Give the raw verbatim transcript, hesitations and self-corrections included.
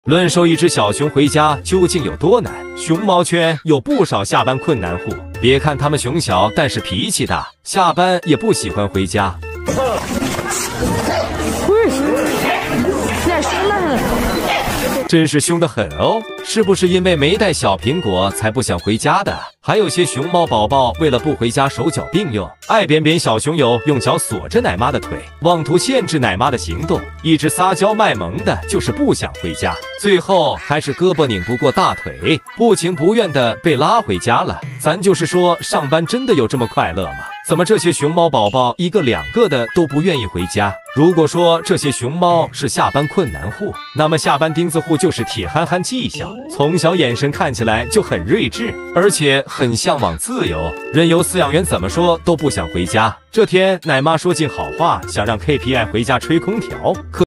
论收一只小熊回家究竟有多难？熊猫圈有不少下班困难户，别看他们熊小，但是脾气大，下班也不喜欢回家。 那凶得很， 真是凶得很哦！是不是因为没带小苹果才不想回家的？还有些熊猫宝宝为了不回家，手脚并用，爱扁扁小熊友用脚锁着奶妈的腿，妄图限制奶妈的行动，一直撒娇卖萌的，就是不想回家，最后还是胳膊拧不过大腿，不情不愿的被拉回家了。咱就是说，上班真的有这么快乐吗？怎么这些熊猫宝宝一个两个的都不愿意回家？如果说这些熊猫是下班困难户，那么下班钉子户就是铁憨憨技校，从小眼神看起来就很睿智，而且很向往自由，任由饲养员怎么说都不想回家。这天奶妈说尽好话，想让 K P I 回家吹空调，可